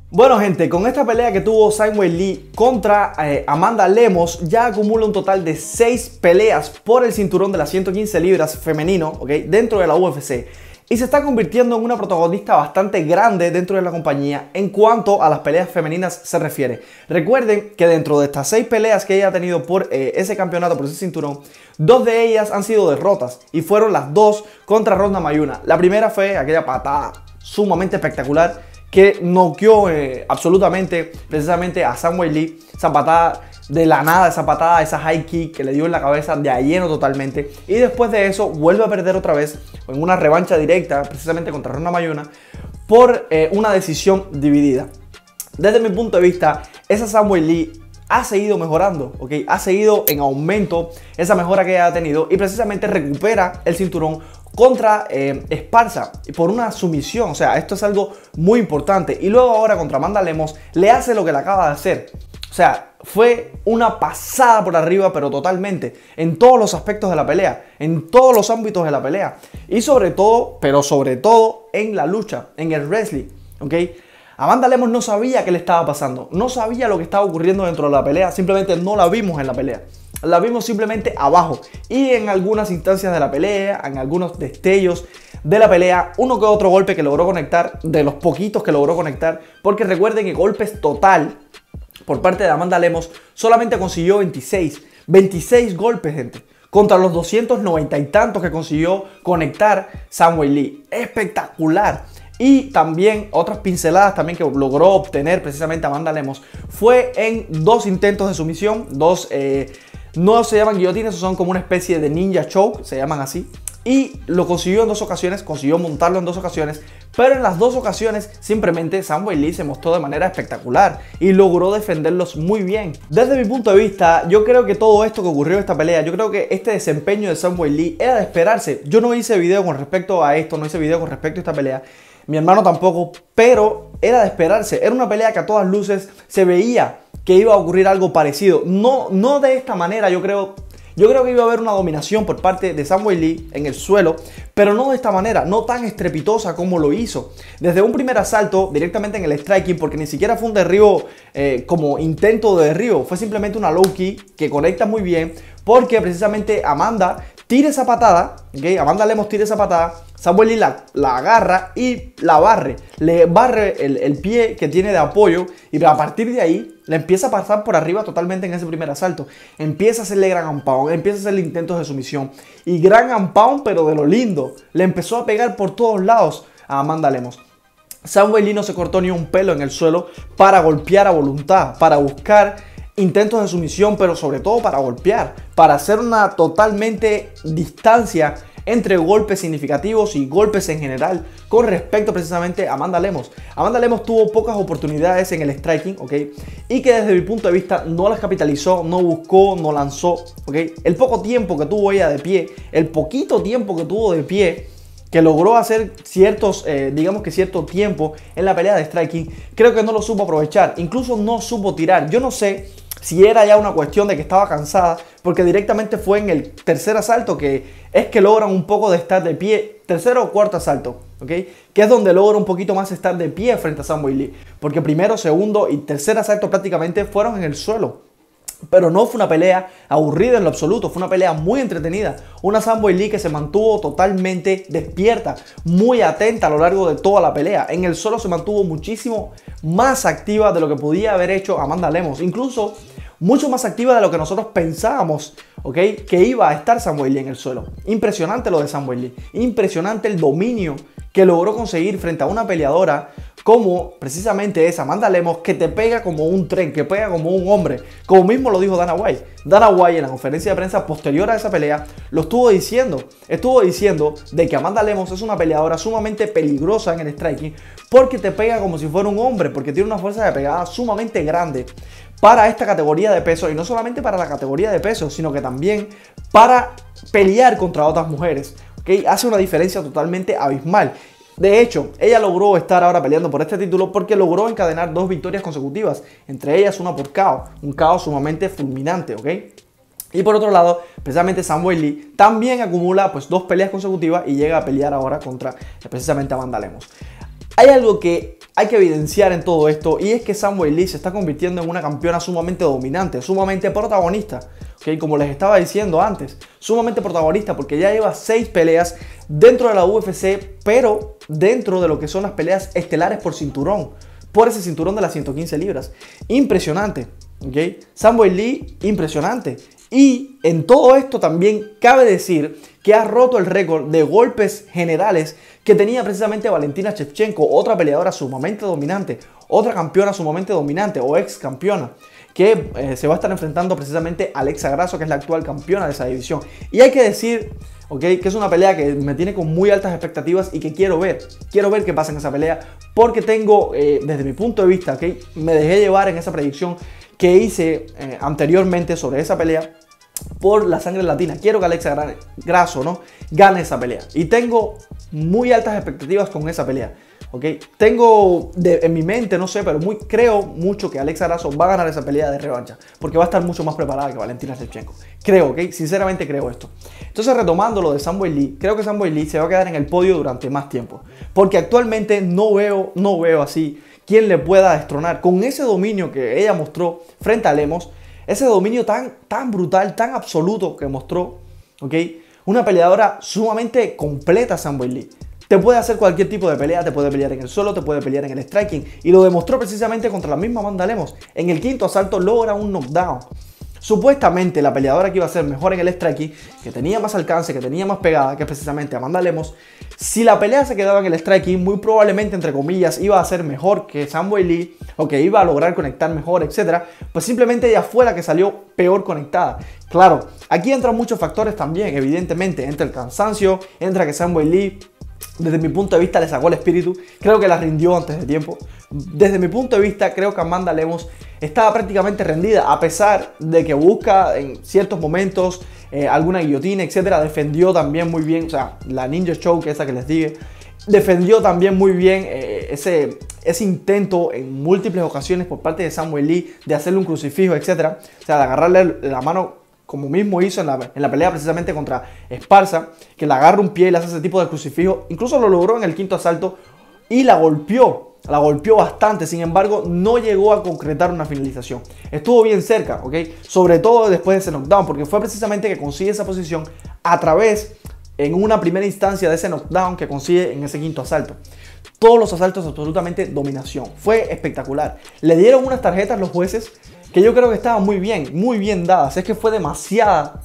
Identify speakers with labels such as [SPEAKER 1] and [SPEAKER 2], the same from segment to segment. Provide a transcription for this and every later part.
[SPEAKER 1] Bueno, gente, con esta pelea que tuvo Zhang Weili contra Amanda Lemos, ya acumula un total de 6 peleas por el cinturón de las 115 libras femenino, ¿ok? Dentro de la UFC. Y se está convirtiendo en una protagonista bastante grande dentro de la compañía en cuanto a las peleas femeninas se refiere. Recuerden que dentro de estas 6 peleas que ella ha tenido por ese campeonato, por ese cinturón, 2 de ellas han sido derrotas y fueron las 2 contra Rose Namajunas. La primera fue aquella patada sumamente espectacular que noqueó absolutamente precisamente a Zhang Weili. Esa patada de la nada, esa high kick que le dio en la cabeza de a lleno totalmente. Y después de eso vuelve a perder otra vez en una revancha directa precisamente contra Rose Namajunas por una decisión dividida. Desde mi punto de vista, esa Zhang Weili ha seguido mejorando, ¿ok? Ha seguido en aumento esa mejora que ella ha tenido y precisamente recupera el cinturón contra Esparza por una sumisión. O sea, esto es algo muy importante. Y luego ahora contra Amanda Lemos le hace lo que le acaba de hacer. O sea, fue una pasada por arriba, pero totalmente, en todos los aspectos de la pelea, en todos los ámbitos de la pelea. Y sobre todo, pero sobre todo en la lucha, en el wrestling, ¿ok? Amanda Lemos no sabía qué le estaba pasando, no sabía lo que estaba ocurriendo dentro de la pelea, simplemente no la vimos en la pelea. La vimos simplemente abajo y en algunas instancias de la pelea, en algunos destellos de la pelea, uno que otro golpe que logró conectar, de los poquitos que logró conectar, porque recuerden que golpes total por parte de Amanda Lemos solamente consiguió 26 golpes, gente, contra los 290 y tantos que consiguió conectar Zhang Weili. Espectacular. Y también otras pinceladas también que logró obtener precisamente Amanda Lemos fue en 2 intentos de sumisión, no se llaman guillotinas, son como una especie de ninja choke, se llaman así. Y lo consiguió en 2 ocasiones, consiguió montarlo en 2 ocasiones, pero en las 2 ocasiones simplemente Zhang Weili se mostró de manera espectacular y logró defenderlos muy bien. Desde mi punto de vista, yo creo que todo esto que ocurrió en esta pelea, yo creo que este desempeño de Zhang Weili era de esperarse. Yo no hice video con respecto a esto, no hice video con respecto a esta pelea, mi hermano tampoco, pero era de esperarse. Era una pelea que a todas luces se veía que iba a ocurrir algo parecido. No de esta manera, yo creo que iba a haber una dominación por parte de Zhang Weili en el suelo, pero no de esta manera, no tan estrepitosa como lo hizo. Desde un primer asalto, directamente en el striking, porque ni siquiera fue un derribo como intento de derribo, fue simplemente una low kick que conecta muy bien, porque precisamente Amanda tira esa patada, ¿okay? Amanda Lemos tira esa patada, Zhang Weili la agarra y la barre, le barre el pie que tiene de apoyo y a partir de ahí le empieza a pasar por arriba totalmente en ese primer asalto. Empieza a hacerle gran and pound, empieza a hacerle intentos de sumisión y gran and pound, pero de lo lindo. Le empezó a pegar por todos lados a Amanda Lemos. Zhang Weili no se cortó ni un pelo en el suelo para golpear a voluntad, para buscar intentos de sumisión, pero sobre todo para golpear, para hacer una totalmente distancia entre golpes significativos y golpes en general con respecto precisamente a Amanda Lemos. Amanda Lemos tuvo pocas oportunidades en el striking, ¿ok? Y que desde mi punto de vista no las capitalizó, no buscó, no lanzó, ¿ok? El poco tiempo que tuvo ella de pie, el poquito tiempo que tuvo de pie, que logró hacer ciertos, digamos que cierto tiempo en la pelea de striking, creo que no lo supo aprovechar, incluso no supo tirar. Yo no sé si era ya una cuestión de que estaba cansada, porque directamente fue en el tercer asalto que es que logran un poco de estar de pie, tercero o cuarto asalto, ¿ok? Que es donde logra un poquito más estar de pie frente a Zhang Weili, porque primero, segundo y tercer asalto prácticamente fueron en el suelo. Pero no fue una pelea aburrida en lo absoluto, fue una pelea muy entretenida. Una Zhang Weili que se mantuvo totalmente despierta, muy atenta a lo largo de toda la pelea. En el suelo se mantuvo muchísimo más activa de lo que podía haber hecho Amanda Lemos. Incluso mucho más activa de lo que nosotros pensábamos, ¿ok? Que iba a estar Zhang Weili en el suelo. Impresionante lo de Zhang Weili, impresionante el dominio que logró conseguir frente a una peleadora como precisamente es Amanda Lemos, que te pega como un tren, que pega como un hombre, como mismo lo dijo Dana White. Dana White en la conferencia de prensa posterior a esa pelea lo estuvo diciendo de que Amanda Lemos es una peleadora sumamente peligrosa en el striking porque te pega como si fuera un hombre, porque tiene una fuerza de pegada sumamente grande para esta categoría de peso, y no solamente para la categoría de peso, sino que también para pelear contra otras mujeres, ¿okay? Hace una diferencia totalmente abismal. De hecho, ella logró estar ahora peleando por este título porque logró encadenar 2 victorias consecutivas, entre ellas una por KO, un KO sumamente fulminante, ¿ok? Y por otro lado, precisamente Zhang Weili también acumula pues 2 peleas consecutivas y llega a pelear ahora contra precisamente Amanda Lemos. Hay algo que hay que evidenciar en todo esto, y es que Zhang Weili se está convirtiendo en una campeona sumamente dominante, sumamente protagonista, ¿okay? Como les estaba diciendo antes, sumamente protagonista porque ya lleva 6 peleas dentro de la UFC, pero dentro de lo que son las peleas estelares por cinturón, por ese cinturón de las 115 libras. Impresionante, ¿okay? Zhang Weili, impresionante. Y en todo esto también cabe decir que ha roto el récord de golpes generales que tenía precisamente Valentina Shevchenko, otra peleadora sumamente dominante, otra campeona sumamente dominante o ex campeona, que se va a estar enfrentando precisamente a Alexa Grasso, que es la actual campeona de esa división. Y hay que decir, que es una pelea que me tiene con muy altas expectativas y que quiero ver qué pasa en esa pelea, porque tengo, desde mi punto de vista, me dejé llevar en esa predicción que hice anteriormente sobre esa pelea por la sangre latina. Quiero que Alexa Grasso gane esa pelea y tengo muy altas expectativas con esa pelea. Tengo en mi mente, no sé, pero creo mucho que Alexa Grasso va a ganar esa pelea de revancha porque va a estar mucho más preparada que Valentina Shevchenko. Creo, sinceramente creo esto. Entonces, retomando lo de Zhang Weili, creo que Zhang Weili se va a quedar en el podio durante más tiempo porque actualmente no veo así quién le pueda destronar con ese dominio que ella mostró frente a Lemos. Ese dominio tan brutal, tan absoluto que mostró, una peleadora sumamente completa, Zhang Weili. Te puede hacer cualquier tipo de pelea, te puede pelear en el suelo, te puede pelear en el striking. Y lo demostró precisamente contra la misma Amanda Lemos. En el quinto asalto logra un knockdown. Supuestamente la peleadora que iba a ser mejor en el striking, que tenía más alcance, que tenía más pegada, que es precisamente Amanda Lemos, si la pelea se quedaba en el striking, muy probablemente, entre comillas, iba a ser mejor que Zhang Weili, o que iba a lograr conectar mejor, etc. Pues simplemente ella fue la que salió peor conectada. Claro, aquí entran muchos factores también, evidentemente. Entra el cansancio, entra que Zhang Weili, desde mi punto de vista, le sacó el espíritu. Creo que la rindió antes de tiempo. Desde mi punto de vista, creo que Amanda Lemos estaba prácticamente rendida, a pesar de que busca en ciertos momentos alguna guillotina, etcétera. Defendió también muy bien, o sea, la Ninja Choke, esa que les dije, defendió también muy bien ese intento en múltiples ocasiones por parte de Zhang Weili de hacerle un crucifijo, etcétera. O sea, de agarrarle la mano, como mismo hizo en la pelea precisamente contra Esparza, que le agarra un pie y le hace ese tipo de crucifijo. Incluso lo logró en el quinto asalto y la golpeó bastante. Sin embargo, no llegó a concretar una finalización. Estuvo bien cerca, sobre todo después de ese knockdown, porque fue precisamente que consigue esa posición a través, en una primera instancia, de ese knockdown que consigue en ese quinto asalto. Todos los asaltos, absolutamente dominación. Fue espectacular. Le dieron unas tarjetas los jueces que yo creo que estaban muy bien dadas. Es que fue demasiada,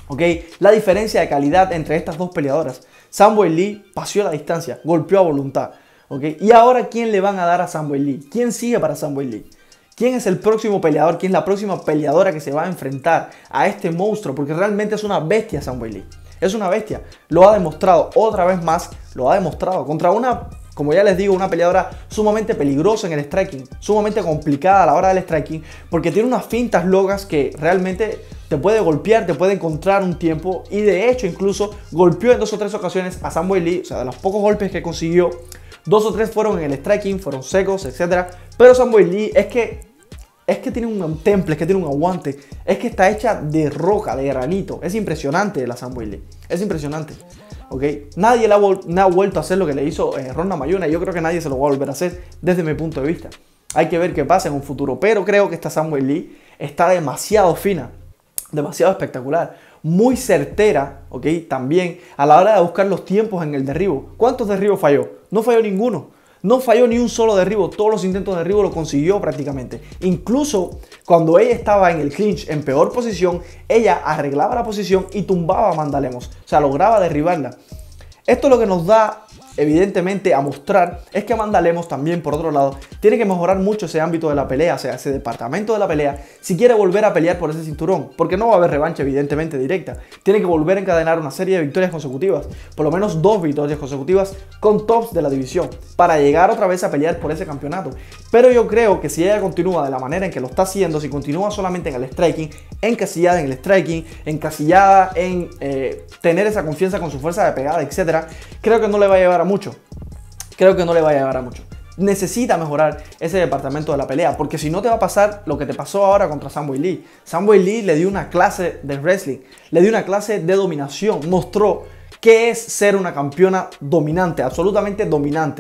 [SPEAKER 1] la diferencia de calidad entre estas dos peleadoras. Zhang Weili paseó la distancia, golpeó a voluntad, Y ahora, ¿quién le van a dar a Zhang Weili? ¿Quién sigue para Zhang Weili? ¿Quién es el próximo peleador? ¿Quién es la próxima peleadora que se va a enfrentar a este monstruo? Porque realmente es una bestia Zhang Weili. Es una bestia. Lo ha demostrado otra vez más. Lo ha demostrado contra una, como ya les digo, una peleadora sumamente peligrosa en el striking, sumamente complicada a la hora del striking, porque tiene unas fintas locas que realmente te puede golpear, te puede encontrar un tiempo, y de hecho incluso golpeó en 2 o 3 ocasiones a Zhang Weili. O sea, de los pocos golpes que consiguió, 2 o 3 fueron en el striking, fueron secos, etc. Pero Zhang Weili es que tiene un temple, es que tiene un aguante, es que está hecha de roca, de granito. Es impresionante la Zhang Weili, es impresionante. Nadie le ha vuelto a hacer lo que le hizo Ronda Mayuna, y yo creo que nadie se lo va a volver a hacer desde mi punto de vista. Hay que ver qué pasa en un futuro, pero creo que esta Zhang Weili está demasiado fina, demasiado espectacular, muy certera, también a la hora de buscar los tiempos en el derribo. ¿Cuántos derribos falló? No falló ninguno. No falló ni un solo derribo, todos los intentos de derribo lo consiguió prácticamente. Incluso cuando ella estaba en el clinch en peor posición, ella arreglaba la posición y tumbaba a Amanda Lemos. O sea, lograba derribarla. Esto lo que nos da, evidentemente, a mostrar es que Amanda Lemos también, por otro lado, tiene que mejorar mucho ese ámbito de la pelea, o sea, ese departamento de la pelea, si quiere volver a pelear por ese cinturón, porque no va a haber revancha, evidentemente, directa. Tiene que volver a encadenar una serie de victorias consecutivas, por lo menos 2 victorias consecutivas con tops de la división, para llegar otra vez a pelear por ese campeonato. Pero yo creo que si ella continúa de la manera en que lo está haciendo, si continúa solamente en el striking, encasillada en el striking, encasillada en tener esa confianza con su fuerza de pegada, etc., creo que no le va a llevar a mucho. Necesita mejorar ese departamento de la pelea, porque si no te va a pasar lo que te pasó ahora contra Zhang Weili. Zhang Weili le dio una clase de wrestling, le dio una clase de dominación, mostró qué es ser una campeona dominante, absolutamente dominante.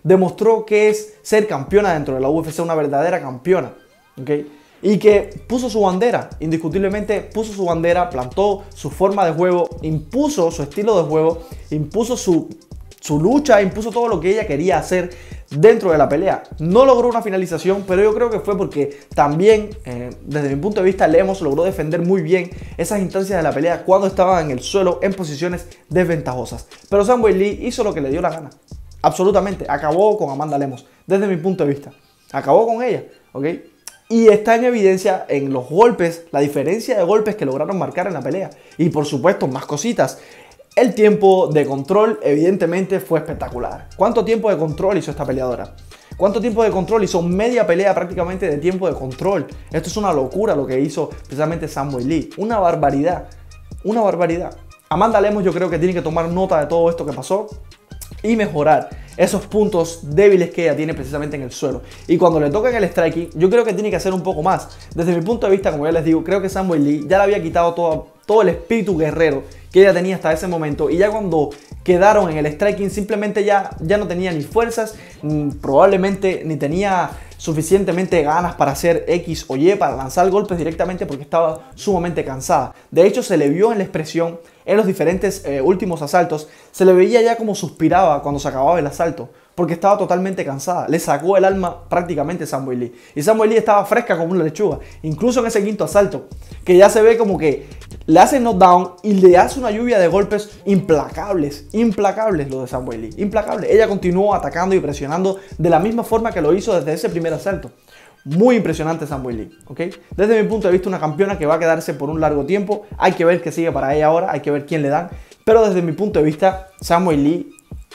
[SPEAKER 1] demostró que es ser campeona dentro de la UFC, una verdadera campeona, ¿ok? Y que puso su bandera, indiscutiblemente puso su bandera, plantó su forma de juego, impuso su estilo de juego, impuso su lucha, impuso todo lo que ella quería hacer dentro de la pelea. No logró una finalización, pero yo creo que fue porque también, desde mi punto de vista, Lemos logró defender muy bien esas instancias de la pelea cuando estaba en el suelo en posiciones desventajosas. Pero Zhang Weili hizo lo que le dio la gana. Absolutamente. Acabó con Amanda Lemos, desde mi punto de vista. Acabó con ella, ¿ok? Y está en evidencia en los golpes, la diferencia de golpes que lograron marcar en la pelea. Y por supuesto, más cositas. El tiempo de control evidentemente fue espectacular. ¿Cuánto tiempo de control hizo esta peleadora? ¿Cuánto tiempo de control? Hizo media pelea prácticamente de tiempo de control. Esto es una locura lo que hizo precisamente Zhang Weili. Una barbaridad. Una barbaridad. Amanda Lemos yo creo que tiene que tomar nota de todo esto que pasó y mejorar esos puntos débiles que ella tiene precisamente en el suelo. Y cuando le toca en el striking, yo creo que tiene que hacer un poco más. Desde mi punto de vista, como ya les digo, creo que Zhang Weili ya le había quitado todo el espíritu guerrero que ella tenía hasta ese momento. Y ya cuando quedaron en el striking, simplemente ya no tenía ni fuerzas, probablemente ni tenía suficientemente ganas para hacer X o Y, para lanzar golpes directamente, porque estaba sumamente cansada. De hecho, se le vio en la expresión en los diferentes últimos asaltos, se le veía ya como suspiraba cuando se acababa el asalto, porque estaba totalmente cansada. Le sacó el alma prácticamente Zhang Weili. Y Zhang Weili estaba fresca como una lechuga. Incluso en ese quinto asalto, que ya se ve como que le hace knockdown y le hace una lluvia de golpes implacables. Implacables lo de Zhang Weili. Implacable. Ella continuó atacando y presionando de la misma forma que lo hizo desde ese primer asalto. Muy impresionante Zhang Weili, ¿ok? Desde mi punto de vista, una campeona que va a quedarse por un largo tiempo. Hay que ver qué sigue para ella ahora, hay que ver quién le dan. Pero desde mi punto de vista, Zhang Weili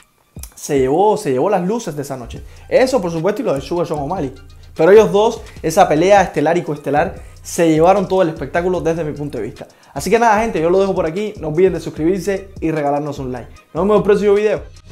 [SPEAKER 1] se llevó las luces de esa noche. Eso, por supuesto, y lo de Sugar Sean O'Malley. Pero ellos dos, esa pelea estelar y coestelar, se llevaron todo el espectáculo desde mi punto de vista. Así que nada, gente, yo lo dejo por aquí. No olviden de suscribirse y regalarnos un like. Nos vemos en el próximo video.